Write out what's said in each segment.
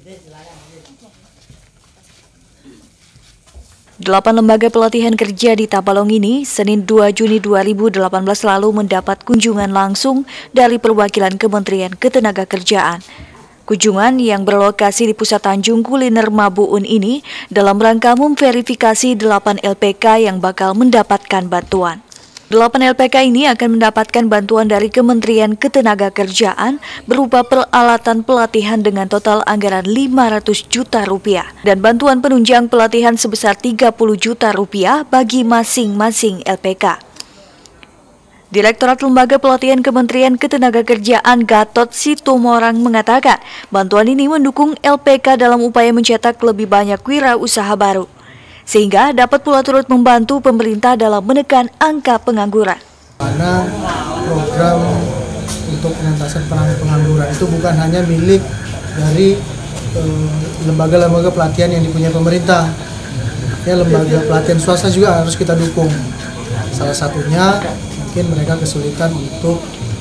8 lembaga pelatihan kerja di Tabalong ini Senin 2 Juni 2018 lalu mendapat kunjungan langsung dari perwakilan Kementerian Ketenagakerjaan. Kunjungan yang berlokasi di Pusat Tanjung Kuliner Mabuun ini dalam rangka memverifikasi 8 LPK yang bakal mendapatkan bantuan. 8 LPK ini akan mendapatkan bantuan dari Kementerian Ketenagakerjaan berupa peralatan pelatihan dengan total anggaran 500 juta rupiah dan bantuan penunjang pelatihan sebesar 30 juta rupiah bagi masing-masing LPK. Direktorat Lembaga Pelatihan Kementerian Ketenagakerjaan Gatot Situmorang mengatakan bantuan ini mendukung LPK dalam upaya mencetak lebih banyak wirausaha baru, sehingga dapat pula turut membantu pemerintah dalam menekan angka pengangguran. Karena program untuk pengentasan pengangguran itu bukan hanya milik dari lembaga-lembaga pelatihan yang dipunyai pemerintah. Ya, lembaga pelatihan swasta juga harus kita dukung. Salah satunya mungkin mereka kesulitan untuk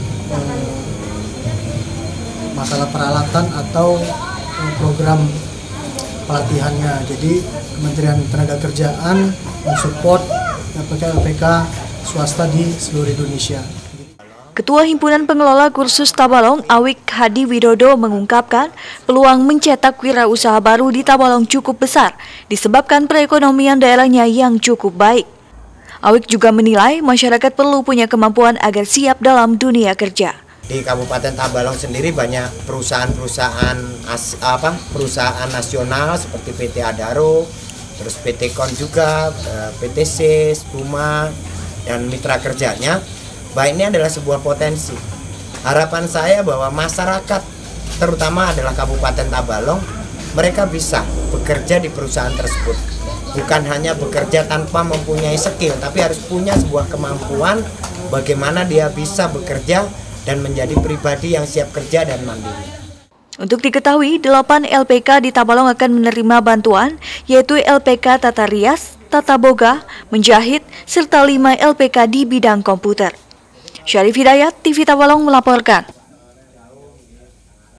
masalah peralatan atau program pelatihannya. Jadi Kementerian Ketenagakerjaan mensupport LPK swasta di seluruh Indonesia. Ketua Himpunan Pengelola Kursus Tabalong Awik Hadi Widodo mengungkapkan peluang mencetak wirausaha baru di Tabalong cukup besar disebabkan perekonomian daerahnya yang cukup baik. Awik juga menilai masyarakat perlu punya kemampuan agar siap dalam dunia kerja. Di Kabupaten Tabalong sendiri banyak perusahaan nasional seperti PT Adaro, terus PT Kon juga, PTC, Spuma, dan mitra kerjanya. Ini adalah sebuah potensi. Harapan saya bahwa masyarakat, terutama adalah Kabupaten Tabalong, mereka bisa bekerja di perusahaan tersebut. Bukan hanya bekerja tanpa mempunyai skill, tapi harus punya sebuah kemampuan bagaimana dia bisa bekerja dan menjadi pribadi yang siap kerja dan mandiri. Untuk diketahui, 8 LPK di Tabalong akan menerima bantuan, yaitu LPK Tata Rias, Tata Boga, Menjahit, serta 5 LPK di bidang komputer. Syarif Hidayat, TV Tabalong melaporkan.